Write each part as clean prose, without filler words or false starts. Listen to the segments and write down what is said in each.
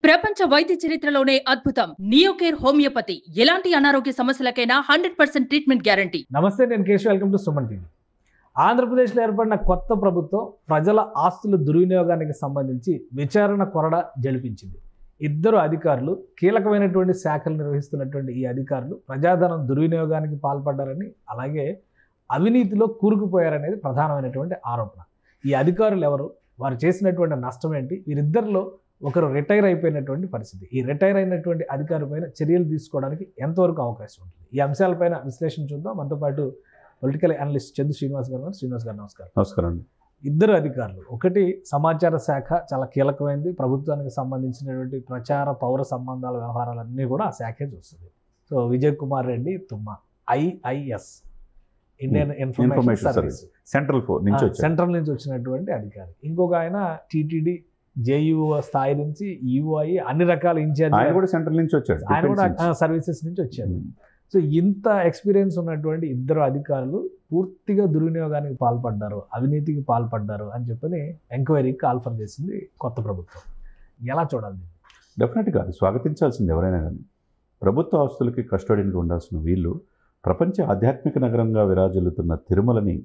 ప్రపంచ వైద్య చరిత్రలోనే అద్భుతం నియోకేర్ హోమియోపతి ఎలాంటి అనారోగ్య సమస్యలకైనా 100% ట్రీట్మెంట్ గ్యారంటీ. నమస్తే, నేను Keshav. Welcome to Suman TV. ఆంధ్రప్రదేశ్లో ఏర్పడిన కొత్త ప్రభుత్వం ప్రజల ఆస్తుల దుర్వినియోగానికి సంబంధించి విచారణ కొరడ జలిపించింది. ఇద్దరు అధికారులు, కీలకమైనటువంటి శాఖలు నిర్వహిస్తున్నటువంటి ఈ అధికారులు ప్రజాధనం దుర్వినియోగానికి పాల్పడ్డారని, అలాగే అవినీతిలో కూరుకుపోయారనేది ప్రధానమైనటువంటి ఆరోపణ. ఈ అధికారులు ఎవరు, వారు చేసినటువంటి నష్టం ఏంటి, వీరిద్దరిలో ఒకరు రిటైర్ అయిపోయినటువంటి పరిస్థితి. ఈ రిటైర్ అయినటువంటి అధికారి పైన చర్యలు తీసుకోవడానికి ఎంతవరకు అవకాశం ఉంటుంది? ఈ అంశాలపైన విశ్లేషణ చూద్దాం. మనతో పాటు పొలిటికల్ అనలిస్ట్ చందు శ్రీనివాస్ గారు. శ్రీనివాస్ గారు నమస్కారం. నమస్కారం అండి. ఇద్దరు అధికారులు, ఒకటి సమాచార శాఖ, చాలా కీలకమైనది, ప్రభుత్వానికి సంబంధించినటువంటి ప్రచార పౌర సంబంధాల వ్యవహారాలన్నీ కూడా ఆ శాఖే చూస్తుంది. So Vijay Kumar Reddy Thumma, IIS Indian information service central నుంచి వచ్చినటువంటి అధికారి. ఇంకొక ఆయన TTD JUO స్థాయి నుంచి EO అయ్యి అన్ని రకాల ఇన్ఛార్జ్, ఆయన కూడా సెంట్రల్ నుంచి వచ్చాడు, ఆయన కూడా సర్వీసెస్ నుంచి వచ్చాడు. సో ఇంత ఎక్స్పీరియన్స్ ఉన్నటువంటి ఇద్దరు అధికారులు పూర్తిగా దుర్వినియోగానికి పాల్పడ్డారు, అవినీతికి పాల్పడ్డారు అని చెప్పని ఎంక్వైరీకి కాల్ఫర్ చేసింది కొత్త ప్రభుత్వం. ఎలా చూడాలి? డెఫినెట్గా అది స్వాగతించాల్సింది ఎవరైనా కానీ. ప్రభుత్వ ఆస్తులకి కస్టోడియన్గా ఉండాల్సిన వీళ్ళు ప్రపంచ ఆధ్యాత్మిక నగరంగా విరాజిల్లుతున్న తిరుమలని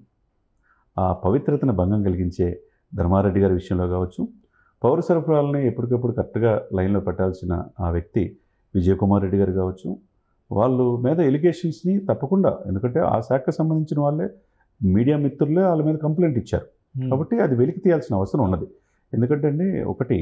ఆ పవిత్రతను భంగం కలిగించే ధర్మారెడ్డి గారి విషయంలో కావచ్చు, పౌర సరఫరాలని ఎప్పటికప్పుడు కరెక్ట్గా లైన్లో పెట్టాల్సిన ఆ వ్యక్తి విజయ్ కుమార్ రెడ్డి గారు కావచ్చు, వాళ్ళు మీద ఎలిగేషన్స్ని తప్పకుండా, ఎందుకంటే ఆ శాఖకు సంబంధించిన వాళ్ళే మీడియా మిత్రులే వాళ్ళ మీద కంప్లైంట్ ఇచ్చారు కాబట్టి అది వెలికి తీయాల్సిన అవసరం ఉన్నది. ఎందుకంటే అండి, ఒకటి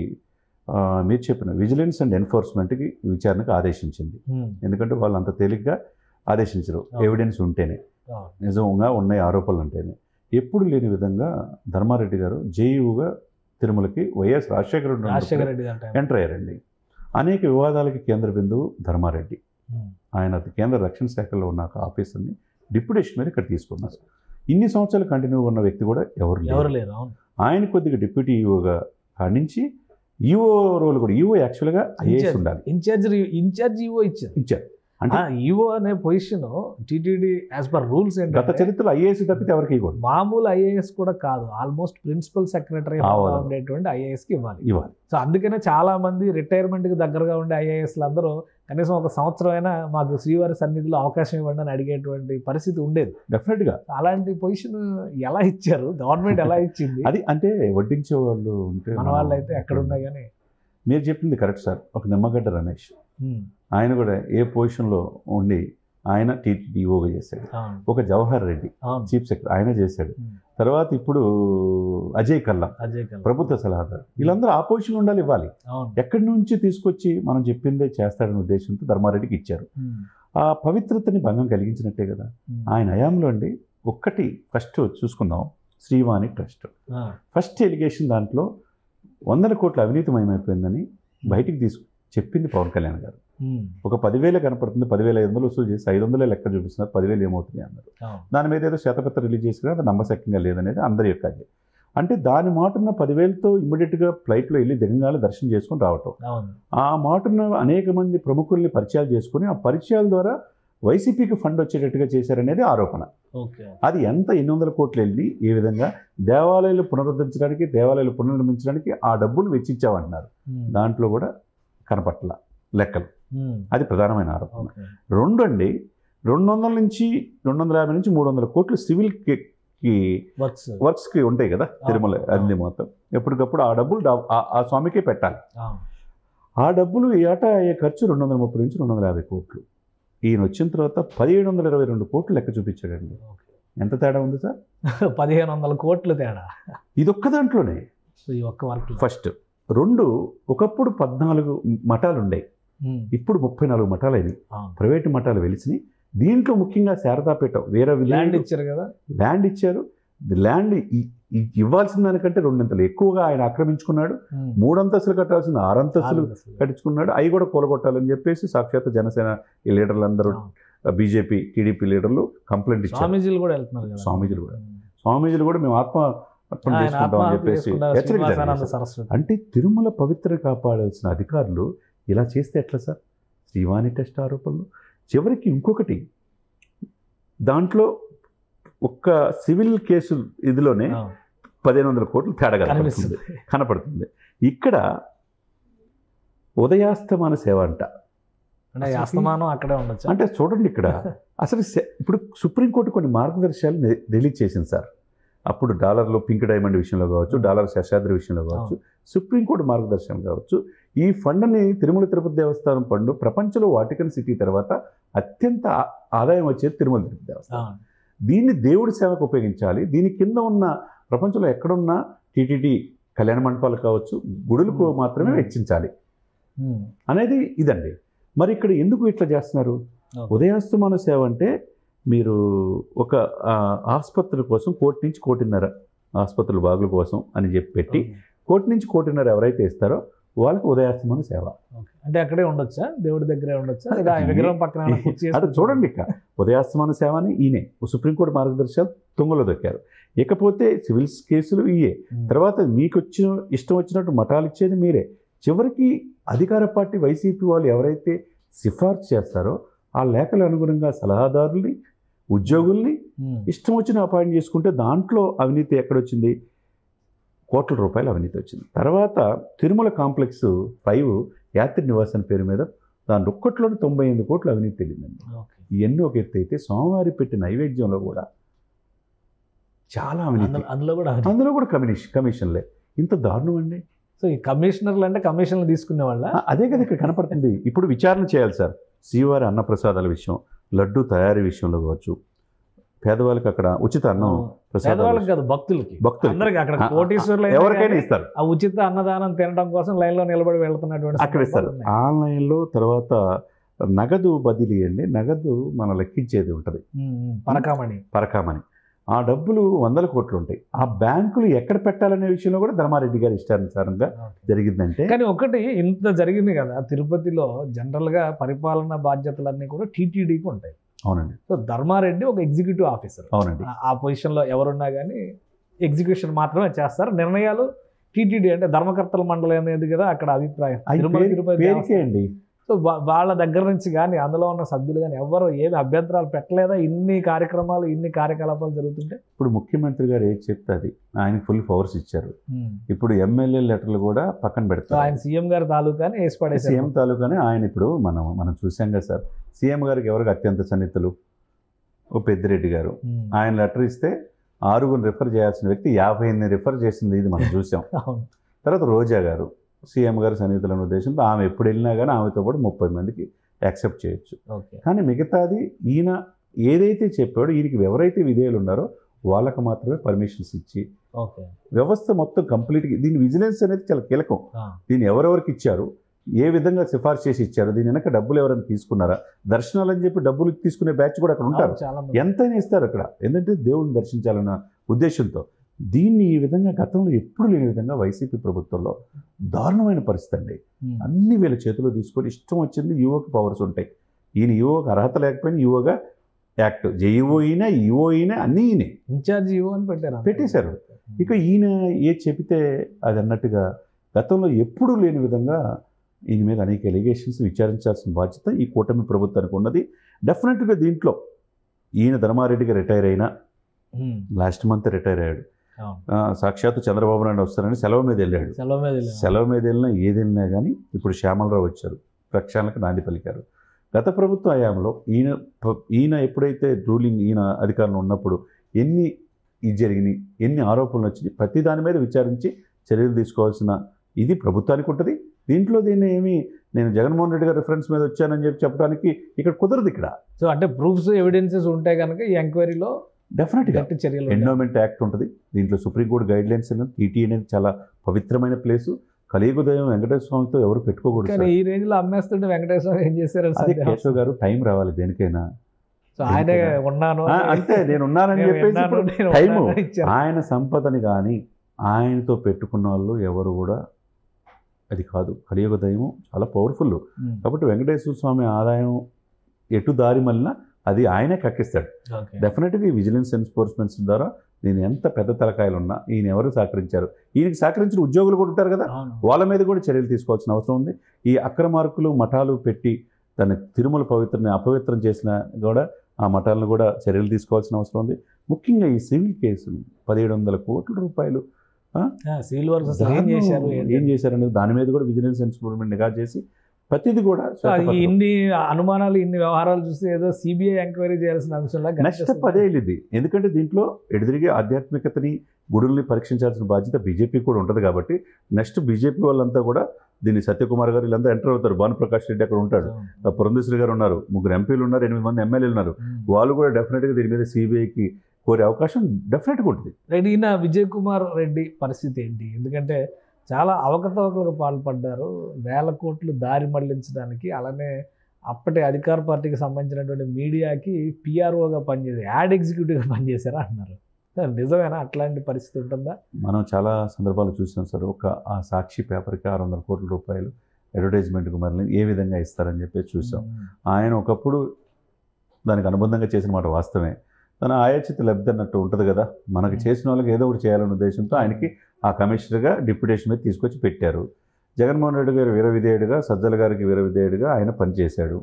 మీరు చెప్పిన విజిలెన్స్ అండ్ ఎన్ఫోర్స్మెంట్కి విచారణకు ఆదేశించింది. ఎందుకంటే వాళ్ళు అంత తేలిగ్గా ఆదేశించరు, ఎవిడెన్స్ ఉంటేనే, నిజంగా ఉన్నాయి ఆరోపణలు ఉంటేనే. ఎప్పుడు లేని విధంగా ధర్మారెడ్డి గారు JUOగా తిరుమలకి వైఎస్ రాజశేఖర రెడ్డి ఎంటర్ అయ్యారండి. అనేక వివాదాలకి కేంద్ర బిందువు ధర్మారెడ్డి. ఆయన కేంద్ర రక్షణ శాఖలో ఉన్న ఆఫీసర్ని డిప్యూటేషన్ మీద ఇక్కడ తీసుకున్నారు. ఇన్ని సంవత్సరాలు కంటిన్యూగా ఉన్న వ్యక్తి కూడా ఎవరు లేరు. ఆయన కొద్దిగా డిప్యూటీ EOగా కానించి EO రోల్ కూడా, EO యాక్చువల్గా IAS ఉండాలి, ఇన్ఛార్జ్ EO ఇచ్చారు. అంటే EO అనే position TTD as per rules గత చరిత్రలో IAS తప్పితే ఎవరికి ఇవ్వదు. మామూలు IAS కూడా కాదు, ఆల్మోస్ట్ ప్రిన్సిపల్ సెక్రటరీ ఉండేటువంటి IASకి ఇవ్వాలి. సో అందుకనే చాలా మంది రిటైర్మెంట్కి దగ్గరగా ఉండే IASలు అందరూ కనీసం ఒక సంవత్సరం అయినా మాకు శ్రీవారి సన్నిధిలో అవకాశం ఇవ్వండి అని అడిగేటువంటి పరిస్థితి ఉండేది. డెఫినెట్గా అలాంటి పొజిషన్ ఎలా ఇచ్చారు, గవర్నమెంట్ ఎలా ఇచ్చింది? అది అంటే వడ్డించే వాళ్ళు ఉంటే, మన వాళ్ళు అయితే ఎక్కడ ఉన్నాయి. కానీ మీరు చెప్పింది కరెక్ట్ సార్. ఒక నిమ్మగడ్డ రమేష్, ఆయన కూడా ఏ పొజిషన్లో ఉండి ఆయన TTDOగా చేశాడు. ఒక జవహర్ రెడ్డి చీఫ్ సెక్రటరీ, ఆయన చేశాడు. తర్వాత ఇప్పుడు అజయ్ కల్లా ప్రభుత్వ సలహాదారు. వీళ్ళందరూ ఆ పొజిషన్లో ఉండాలి, ఇవ్వాలి. ఎక్కడి నుంచి తీసుకొచ్చి మనం చెప్పిందే చేస్తాడనే ఉద్దేశంతో ధర్మారెడ్డికి ఇచ్చారు. ఆ పవిత్రతని భంగం కలిగించినట్టే కదా. ఆయన హయాంలో అండి, ఒక్కటి ఫస్ట్ చూసుకుందాం, శ్రీవాణి ట్రస్ట్ ఫస్ట్ ఎలిగేషన్, దాంట్లో 100 కోట్ల అవినీతిమయమైపోయిందని బయటికి చెప్పింది పవన్ కళ్యాణ్ గారు. ఒక 10,000 కనపడుతుంది, 10,500 వసూలు చేసి 500 లెక్క చూపిస్తున్నారు, 10,000 ఏమవుతుంది అన్నారు. దాని మీద ఏదో శ్వేతపత్రం రిలీజ్ చేసినా అది నమ్మశక్యంగా లేదనేది అందరి యొక్క అది. అంటే దాని మాటన్న 10,000తో ఇమ్మీడియట్గా ఫ్లైట్లో వెళ్ళి దిగంగాల దర్శనం చేసుకొని రావటం, ఆ మాటన్న అనేక మంది ప్రముఖుల్ని పరిచయాలు చేసుకుని ఆ పరిచయాల ద్వారా వైసీపీకి ఫండ్ వచ్చేటట్టుగా చేశారనేది ఆరోపణ. అది ఎంత 800 కోట్లు వెళ్ళి ఏ విధంగా దేవాలయాలు పునరుద్ధరించడానికి, దేవాలయాలు పునర్నిర్మించడానికి ఆ డబ్బులు వెచ్చించామంటున్నారు. దాంట్లో కూడా కనపట్ల లెక్కలు. అది ప్రధానమైన ఆరోపణ. రెండు అండి, 200 నుంచి 250 నుంచి 300 కోట్లు సివిల్ వర్క్స్కి ఉంటాయి కదా తిరుమల అన్ని మొత్తం. ఎప్పటికప్పుడు ఆ డబ్బులు ఆ స్వామికే పెట్టాలి. ఆ డబ్బులు ఈ ఏటా అయ్యే ఖర్చు 230 నుంచి 250 కోట్లు. ఈయన వచ్చిన తర్వాత 1,722 కోట్లు లెక్క చూపించాడండి. ఎంత తేడా ఉంది సార్? 1,500 కోట్లు తేడా ఇదొక్క దాంట్లోనే. ఫస్ట్ రెండు, ఒకప్పుడు 14 మఠాలు ఉండేవి, ఇప్పుడు 34 మఠాలు అయినాయి. ప్రైవేటు మఠాలు వెలిసినాయి. దీంట్లో ముఖ్యంగా శారదాపేట వేరే ల్యాండ్ ఇచ్చారు కదా, ల్యాండ్ ఇచ్చారు. ల్యాండ్ ఇవ్వాల్సిన దానికంటే 2 అంతలు ఎక్కువగా ఆయన ఆక్రమించుకున్నాడు. 3 అంతస్తులు కట్టాల్సిన 6 అంతస్తులు కట్టించుకున్నాడు. అవి కూడా కూలగొట్టాలని చెప్పేసి సాక్షాత్ జనసేన ఈ లీడర్లు అందరూ, BJP TDP లీడర్లు కంప్లైంట్ ఇచ్చారు. స్వామీజీలు కూడా వెళ్తున్నారు. స్వామీజీలు కూడా మేము ఆత్మ అర్పణ చేసుకుంటామని చెప్పేసి హెచ్చరిక. అంటే తిరుమల పవిత్ర కాపాడాల్సిన అధికారులు ఇలా చేస్తే ఎట్లా సార్? శ్రీవాణి టెస్ట్ ఆరోపణలు. చివరికి ఇంకొకటి, దాంట్లో ఒక్క సివిల్ కేసు ఇదిలోనే 1,500 కోట్లు తేడా కనపడుతుంది. ఇక్కడ ఉదయాస్తమాన సేవ అంట. అంటే అస్తమానం అక్కడే ఉండొచ్చు. అంటే చూడండి ఇక్కడ అసలు ఇప్పుడు సుప్రీంకోర్టు కొన్ని మార్గదర్శకాలు రిలీజ్ చేసింది సార్. అప్పుడు డాలర్లో పింక్ డైమండ్ విషయంలో కావచ్చు, డాలర్ శేషాద్రి విషయంలో కావచ్చు, సుప్రీంకోర్టు మార్గదర్శనం కావచ్చు. ఈ ఫండ్ని తిరుమల తిరుపతి దేవస్థానం ఫండ్ ప్రపంచంలో వాటికన్ సిటీ తర్వాత అత్యంత ఆదాయం వచ్చేది తిరుమల తిరుపతి దేవస్థానం. దీన్ని దేవుడి సేవకు ఉపయోగించాలి. దీని కింద ఉన్న ప్రపంచంలో ఎక్కడున్నా టీటీడీ కళ్యాణ మండపాలు కావచ్చు, గుడులకు మాత్రమే వెచ్చించాలి అనేది ఇదండి. మరి ఇక్కడ ఎందుకు ఇట్లా చేస్తున్నారు? ఉదయాస్తమాన సేవ అంటే మీరు ఒక ఆసుపత్రుల కోసం 1 నుంచి 1.5 ఆసుపత్రుల బాగుల కోసం అని చెప్పి పెట్టి 1 నుంచి 1.5 ఎవరైతే ఇస్తారో వాళ్ళకి ఉదయాస్తమాన సేవ. అంటే అక్కడే ఉండొచ్చా, దేవుడి దగ్గరే ఉండొచ్చా, విగ్రహం పక్కన? అది చూడండి ఇక ఉదయాస్తమాన సేవ అని ఈయనే సుప్రీంకోర్టు మార్గదర్శకాలు తుంగలో దొక్కారు. ఇకపోతే సివిల్స్ కేసులు ఇయే. తర్వాత మీకు ఇష్టం వచ్చినట్టు మఠాలు ఇచ్చేది మీరే. చివరికి అధికార పార్టీ వైసీపీ వాళ్ళు ఎవరైతే సిఫార్సు చేస్తారో ఆ లేఖల అనుగుణంగా సలహాదారుల్ని, ఉద్యోగుల్ని ఇష్టం వచ్చిన అపాయింట్ చేసుకుంటే దాంట్లో అవినీతి ఎక్కడొచ్చింది? కోట్ల రూపాయల అవినీతి వచ్చింది. తర్వాత తిరుమల కాంప్లెక్స్ 5 యాత్రి నివాసం పేరు మీద దాని ఒక్కట్లోనే 98 కోట్ల అవినీతి తెలియదండి. ఇవన్నీ ఒక ఎత్తు అయితే స్వామివారి పెట్టిన నైవేద్యంలో కూడా చాలా అవినీతి, అందులో కూడా కమిషన్లే. ఇంత దారుణం అండి. సో ఈ కమిషనర్లు అంటే కమిషన్లు తీసుకునే వాళ్ళ అదే కదా ఇక్కడ కనపడుతుంది. ఇప్పుడు విచారణ చేయాలి సార్. శ్రీవారి అన్నప్రసాదాల విషయం, లడ్డు తయారీ విషయంలో కావచ్చు, పేదవాళ్ళకి అక్కడ ఉచిత అన్నం పేదవాళ్ళకి కాదు భక్తులకి అక్కడ కోటీశ్వర్లు ఎవరికైనా ఇస్తారు. ఆ ఉచిత అన్నదానం తినడం కోసం లైన్లో నిలబడి వెళ్తున్నటువంటి అక్కడ ఇస్తారు. ఆన్లైన్లో తర్వాత నగదు బదిలీ అండి. నగదు మనం లెక్కించేది ఉంటుంది, పరకామణి. ఆ డబ్బులు 100 కోట్లు ఉంటాయి. ఆ బ్యాంకులు ఎక్కడ పెట్టాలనే విషయంలో కూడా ధర్మారెడ్డి గారి ఇష్టానుసారంగా జరిగిందంటే. కానీ ఒకటి ఇంత జరిగింది కదా తిరుపతిలో, జనరల్గా పరిపాలనా బాధ్యతలన్నీ కూడా టీటీడీకి ఉంటాయి. అవునండి. సో ధర్మారెడ్డి ఒక ఎగ్జిక్యూటివ్ ఆఫీసర్. అవునండి. ఆ పొజిషన్లో ఎవరున్నా కానీ ఎగ్జిక్యూషన్ మాత్రమే చేస్తారు. నిర్ణయాలు టీటీడీ అంటే ధర్మకర్తల మండలి అనేది కదా అక్కడ అభిప్రాయం. తిరుపతి అండి. సో వాళ్ళ దగ్గర నుంచి కానీ అందులో ఉన్న సభ్యులు కానీ ఎవరు ఏమి అభ్యంతరాలు పెట్టలేదా? ఇన్ని కార్యక్రమాలు, ఇన్ని కార్యకలాపాలు జరుగుతుంటే ఇప్పుడు ముఖ్యమంత్రి గారు ఏది చెప్తే అది, ఆయనకి ఫుల్ పవర్స్ ఇచ్చారు. ఇప్పుడు ఎమ్మెల్యే లెటర్లు కూడా పక్కన పెడతారు. ఆయన సీఎం గారి తాలూకాని వేసి పడే సీఎం తాలూకానే ఆయన. ఇప్పుడు మనం చూసాం కదా సార్, సీఎం గారికి ఎవరికి అత్యంత సన్నిహితులు? ఓ పెద్దిరెడ్డి గారు. ఆయన లెటర్ ఇస్తే 6 రిఫర్ చేయాల్సిన వ్యక్తి 58 రిఫర్ చేసింది, ఇది మనం చూసాం. తర్వాత రోజా గారు సీఎం గారు సన్నిహితులనే ఉద్దేశంతో ఆమె ఎప్పుడు వెళ్ళినా కానీ ఆమెతో పాటు 30 మందికి యాక్సెప్ట్ చేయొచ్చు. కానీ మిగతాది ఈయన ఏదైతే చెప్పాడో, ఈయనకి ఎవరైతే విధేయులు ఉన్నారో వాళ్ళకు మాత్రమే పర్మిషన్స్ ఇచ్చి వ్యవస్థ మొత్తం కంప్లీట్గా. దీని విజిలెన్స్ అనేది చాలా కీలకం. దీన్ని ఎవరెవరికి ఇచ్చారు, ఏ విధంగా సిఫార్సు చేసి ఇచ్చారు, దీని వెనక డబ్బులు ఎవరైనా తీసుకున్నారా? దర్శనాలు అని చెప్పి డబ్బులు తీసుకునే బ్యాచ్ కూడా అక్కడ ఉంటారు. ఎంతైనా ఇస్తారు అక్కడ, ఎందుకంటే దేవుడిని దర్శించాలన్న ఉద్దేశంతో. దీన్ని ఈ విధంగా గతంలో ఎప్పుడు లేని విధంగా వైసీపీ ప్రభుత్వంలో దారుణమైన పరిస్థితి అండి. అన్ని వీళ్ళ చేతిలో తీసుకొని ఇష్టం వచ్చింది. ఈవోకి పవర్స్ ఉంటాయి. ఈయన ఈవోకి అర్హత లేకపోయినా ఈవోగా యాక్ట్, జేఈఓ అయినా ఈఓ అయినా అన్నీ ఈయనే ఇన్ఛార్జ్ ఈవో అని పెట్టేశారు. ఇక ఈయన ఏది చెబితే అది అన్నట్టుగా గతంలో ఎప్పుడూ లేని విధంగా ఈయన మీద అనేక ఎలిగేషన్స్ విచారించాల్సిన బాధ్యత ఈ కూటమి ప్రభుత్వానికి ఉన్నది. డెఫినెట్గా దీంట్లో ఈయన ధర్మారెడ్డిగా రిటైర్ అయినా, లాస్ట్ మంత్ రిటైర్ అయ్యాడు. సాక్షాత్తు చంద్రబాబు నాయుడు వస్తారని సెలవు మీద వెళ్ళాడు. సెలవు మీద వెళ్ళినా ఏది వెళ్ళినా కానీ ఇప్పుడు శ్యామలరావు వచ్చారు, ప్రక్షాళనకు నాంది పలికారు. గత ప్రభుత్వ హయాంలో ఈయన ఎప్పుడైతే రూలింగ్, ఈయన అధికారంలో ఉన్నప్పుడు ఎన్ని జరిగినాయి, ఎన్ని ఆరోపణలు వచ్చినాయి, ప్రతి దాని మీద విచారించి చర్యలు తీసుకోవాల్సిన ఇది ప్రభుత్వానికి ఉంటుంది. దీంట్లో దీన్ని నేను జగన్మోహన్ రెడ్డి గారి రిఫరెన్స్ మీద వచ్చానని చెప్పడానికి ఇక్కడ కుదరదు. ఇక్కడ సో అంటే ప్రూఫ్స్, ఎవిడెన్సెస్ ఉంటే కనుక ఈ ఎంక్వైరీలో డెఫినెట్గా చర్యలు. ఎండోమెంట్ యాక్ట్ ఉంటుంది దీంట్లో, సుప్రీంకోర్టు గైడ్ లైన్స్. టీటీ అనేది చాలా పవిత్రమైన ప్లేసు. కలియుగదయం వెంకటేశ్వర స్వామితో ఎవరు పెట్టుకోకూడదు. కానీ ఈ రేంజ్లో అమ్మేస్తుంటే వెంకటేశ్వర స్వామి ఏం చేశారు? అదే కేశవ్ గారు, టైం రావాలి దేనికైనా. ఆయనే ఉన్నాను అంతే, నేను ఉన్నానని చెప్పేసి టైము. ఆయన సంపదని కానీ ఆయనతో పెట్టుకున్న వాళ్ళు ఎవరు కూడా అది కాదు. కలియుగ దైవం చాలా పవర్ఫుల్. కాబట్టి వెంకటేశ్వర స్వామి ఆదాయం ఎటు దారి మళ్ళినా అది ఆయనే కక్కిస్తాడు. డెఫినెట్గా ఈ విజిలెన్స్ ఎన్ఫోర్స్మెంట్స్ ద్వారా నేను ఎంత పెద్ద తలకాయలు ఉన్నా ఈయన ఎవరు సహకరించారు, ఈయనకి సహకరించిన ఉద్యోగులు కూడా ఉంటారు కదా, వాళ్ళ మీద కూడా చర్యలు తీసుకోవాల్సిన అవసరం ఉంది. ఈ అక్రమార్కులు మఠాలు పెట్టి తన తిరుమల పవిత్రని అపవిత్రం చేసిన కూడా ఆ మఠాలను కూడా చర్యలు తీసుకోవాల్సిన అవసరం ఉంది. ముఖ్యంగా ఈ సివిల్ కేసులు 1700 కోట్ల రూపాయలు సివిల్ వర్క్స్ ఏం చేశారు అనేది దాని మీద కూడా విజిలెన్స్ ఎన్ఫోర్స్మెంట్ నిఘా చేసి ప్రతిదీ కూడా ఇన్ని అనుమానాలు ఇన్ని వ్యవహారాలు చూస్తే ఏదో సిబిఐ ఎంక్వైరీ చేయాల్సిన అంశంలో నెక్స్ట్ పదే ఇది. ఎందుకంటే దీంట్లో ఎదురుగా ఆధ్యాత్మికతని గుడుల్ని పరీక్షించాల్సిన బాధ్యత బీజేపీ కూడా ఉంటుంది కాబట్టి నెక్స్ట్ బీజేపీ వాళ్ళంతా కూడా దీన్ని సత్యకుమార్ గారు వీళ్ళంతా ఎంటర్ అవుతారు. భానుప్రకాష్ రెడ్డి అక్కడ ఉంటాడు, పురంధేశ్వరి గారు ఉన్నారు, 3 ఎంపీలు ఉన్నారు, 8 మంది ఎమ్మెల్యేలు ఉన్నారు. వాళ్ళు కూడా డెఫినెట్గా దీని మీద సిబిఐకి కోరే అవకాశం డెఫినెట్గా ఉంటుంది. ఈయన విజయ్ కుమార్ రెడ్డి పరిస్థితి ఏంటి? ఎందుకంటే చాలా అవకతవకలకు పాల్పడ్డారు, వేల కోట్లు దారి మళ్లించడానికి. అలానే అప్పటి అధికార పార్టీకి సంబంధించినటువంటి మీడియాకి పిఆర్ఓగా పనిచేసి యాడ్ ఎగ్జిక్యూటివ్గా పనిచేశారా అంటున్నారు. నిజమేనా? అట్లాంటి పరిస్థితి ఉంటుందా? మనం చాలా సందర్భాలు చూసాం సార్. ఆ సాక్షి పేపర్కి 600 కోట్ల రూపాయలు అడ్వర్టైజ్మెంట్కి మళ్ళీ ఏ విధంగా ఇస్తారని చెప్పి చూసాం. ఆయన ఒకప్పుడు దానికి అనుబంధంగా చేసిన మాట వాస్తవమే. తన ఆయాచిత లబ్ధి అన్నట్టు ఉంటుంది కదా, మనకి చేసిన వాళ్ళకి ఏదో ఒకటి చేయాలనే ఉద్దేశంతో ఆయనకి ఆ కమిషనర్గా డిప్యూటేషన్ మీద తీసుకొచ్చి పెట్టారు. జగన్మోహన్ రెడ్డి గారు వీర విధేయుడిగా, సజ్జల గారికి వీర విధేయుడిగా ఆయన పనిచేశాడు.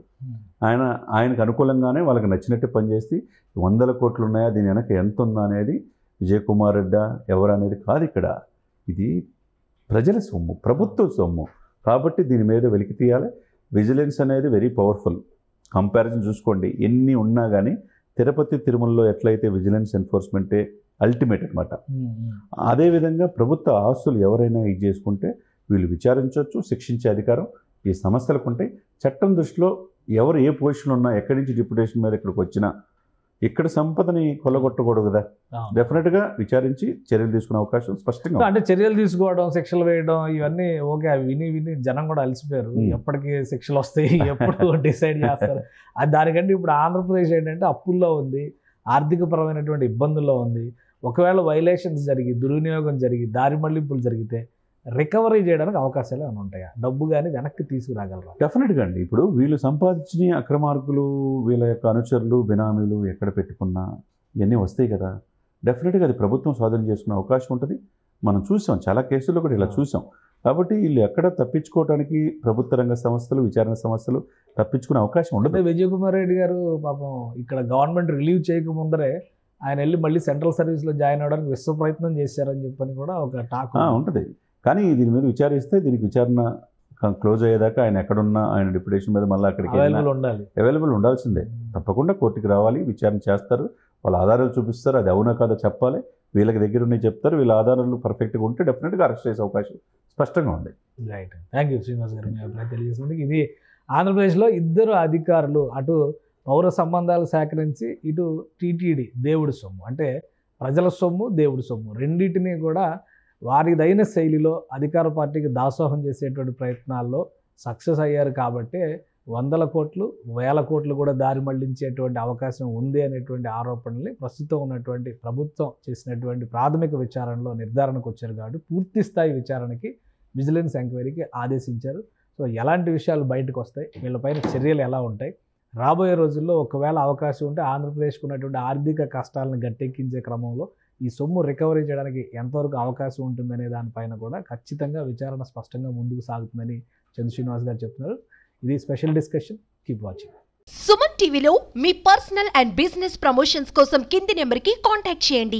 ఆయనకు అనుకూలంగానే వాళ్ళకి నచ్చినట్టు పనిచేసి 100 కోట్లు ఉన్నాయా, దీని వెనక ఎంత ఉందా అనేది విజయ్ కుమార్ రెడ్డి ఎవరు అనేది కాదు ఇక్కడ. ఇది ప్రజల సొమ్ము, ప్రభుత్వ సొమ్ము కాబట్టి దీని మీద వెలికి తీయాలి. విజిలెన్స్ అనేది వెరీ పవర్ఫుల్. కంపారిజన్ చూసుకోండి, ఎన్ని ఉన్నా కానీ తిరుపతి తిరుమలలో ఎట్లయితే విజిలెన్స్ ఎన్ఫోర్స్మెంటే అల్టిమేట్ అనమాట. అదేవిధంగా ప్రభుత్వ ఆస్తులు ఎవరైనా ఇది చేసుకుంటే వీళ్ళు విచారించవచ్చు, శిక్షించే అధికారం ఈ సంస్థలకు ఉంటాయి. చట్టం దృష్టిలో ఎవరు ఏ పొజిషన్లో ఉన్నా, ఎక్కడి నుంచి డిప్యూటేషన్ మీద ఇక్కడికి వచ్చినా ఇక్కడ సంపదని కొల్లగొట్టకూడదు కదా, డెఫినెట్గా విచారించి చర్యలు తీసుకునే అవకాశం స్పష్టంగా. అంటే చర్యలు తీసుకోవడం, శిక్షలు వేయడం ఇవన్నీ ఓకే, అవి విని జనం కూడా అలసిపోయారు. ఎప్పటికీ శిక్షలు వస్తాయి, ఎప్పుడు డిసైడ్ చేస్తారు అది. దానికంటే ఇప్పుడు ఆంధ్రప్రదేశ్ ఏంటంటే అప్పుల్లో ఉంది, ఆర్థికపరమైనటువంటి ఇబ్బందుల్లో ఉంది. ఒకవేళ వైలేషన్స్ జరిగి, దుర్వినియోగం జరిగి, దారి మళ్లింపులు జరిగితే రికవరీ చేయడానికి అవకాశాలు ఏమైనా ఉంటాయా? డబ్బు కానీ వెనక్కి తీసుకురాగలరా? డెఫినెట్గా అండి. ఇప్పుడు వీళ్ళు సంపాదించిన అక్రమార్కులు, వీళ్ళ యొక్క అనుచరులు, బినామీలు ఎక్కడ పెట్టుకున్నా ఇవన్నీ వస్తాయి కదా, డెఫినెట్గా అది ప్రభుత్వం స్వాధీనం చేసుకునే అవకాశం ఉంటుంది. మనం చూసాం, చాలా కేసుల్లో కూడా ఇలా చూసాం. కాబట్టి వీళ్ళు ఎక్కడ తప్పించుకోవడానికి ప్రభుత్వ రంగ సంస్థలు, విచారణ సంస్థలు తప్పించుకునే అవకాశం ఉండదు. విజయ్ కుమార్ రెడ్డి గారు పాపం ఇక్కడ గవర్నమెంట్ రిలీవ్ చేయకముందరే ఆయన వెళ్ళి మళ్ళీ సెంట్రల్ సర్వీస్లో జాయిన్ అవ్వడానికి విశ్వ ప్రయత్నం చేశారని చెప్పని కూడా ఒక టాక్ ఉంటుంది. కానీ దీని మీద విచారిస్తే దీనికి విచారణ క్లోజ్ అయ్యేదాకా ఆయన ఎక్కడున్నా ఆయన డిప్యూటేషన్ మీద మళ్ళీ అక్కడికి అవైలబుల్ ఉండాల్సిందే. తప్పకుండా కోర్టుకి రావాలి, విచారణ చేస్తారు, వాళ్ళ ఆధారాలు చూపిస్తారు, అది అవునా కాదో చెప్పాలి, వీళ్ళకి దగ్గర ఉన్నాయి చెప్తారు. వీళ్ళ ఆధారాలు పర్ఫెక్ట్గా ఉంటే డెఫినెట్గా అరెస్ట్ చేసే అవకాశం స్పష్టంగా ఉంది. రైట్, థ్యాంక్ యూ శ్రీనివాస్ గారు, మీ అభిప్రాయం తెలియజేసినందుకు. ఇది ఆంధ్రప్రదేశ్లో ఇద్దరు అధికారులు, అటు పౌర సంబంధాలు సేకరించి, ఇటు టీటీడీ దేవుడి సొమ్ము, అంటే ప్రజల సొమ్ము, దేవుడి సొమ్ము రెండింటినీ కూడా వారిదైన శైలిలో అధికార పార్టీకి దాసోహం చేసేటువంటి ప్రయత్నాల్లో సక్సెస్ అయ్యారు. కాబట్టి 100 కోట్లు, 1000 కోట్లు కూడా దారి మళ్లించేటువంటి అవకాశం ఉంది అనేటువంటి ఆరోపణల్ని ప్రస్తుతం ఉన్నటువంటి ప్రభుత్వం చేసినటువంటి ప్రాథమిక విచారణలో నిర్ధారణకు వచ్చారు. కాబట్టి పూర్తి స్థాయి విచారణకి విజిలెన్స్ ఎంక్వైరీకి ఆదేశించారు. సో ఎలాంటి విషయాలు బయటకు వస్తాయి, వీళ్ళపైన చర్యలు ఎలా ఉంటాయి, రాబోయే రోజుల్లో ఒకవేళ అవకాశం ఉంటే ఆంధ్రప్రదేశ్కు ఉన్నటువంటి ఆర్థిక కష్టాలను గట్టెక్కించే క్రమంలో ఈ సొమ్ము రికవరీ చేయడానికి ఎంతవరకు అవకాశం ఉంటుందనే దానిపైన కూడా ఖచ్చితంగా విచారణ స్పష్టంగా ముందుకు సాగుతుందని చంద్ర శ్రీనివాస్ గారు చెప్తున్నారు. ఇది special discussion. Keep watching. Suman టీవీలో మీ పర్సనల్ అండ్ బిజినెస్ ప్రమోషన్స్ కోసం కింది నెంబర్కి కాంటాక్ట్ చేయండి.